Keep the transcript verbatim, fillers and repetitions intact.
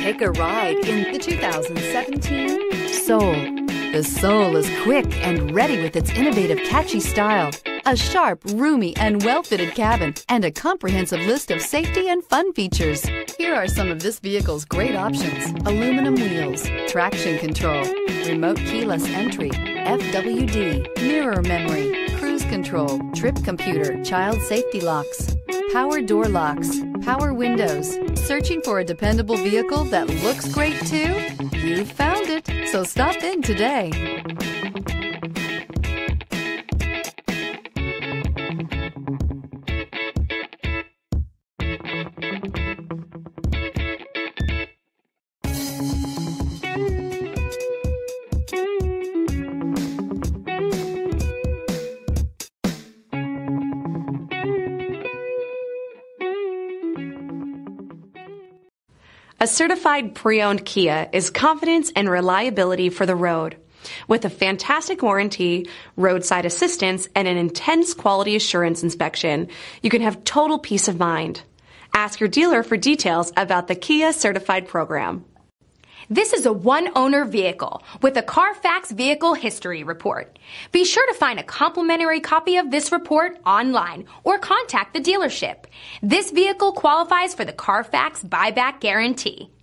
Take a ride in the two thousand seventeen Soul. The Soul is quick and ready with its innovative, catchy style, a sharp, roomy, and well-fitted cabin, and a comprehensive list of safety and fun features. Here are some of this vehicle's great options: aluminum wheels, traction control, remote keyless entry, F W D, mirror memory, cruise control, trip computer, child safety locks, power door locks, power windows. Searching for a dependable vehicle that looks great too? You found it, so stop in today. A certified pre-owned Kia is confidence and reliability for the road. With a fantastic warranty, roadside assistance, and an intense quality assurance inspection, you can have total peace of mind. Ask your dealer for details about the Kia Certified program. This is a one-owner vehicle with a Carfax Vehicle History Report. Be sure to find a complimentary copy of this report online or contact the dealership. This vehicle qualifies for the Carfax Buyback Guarantee.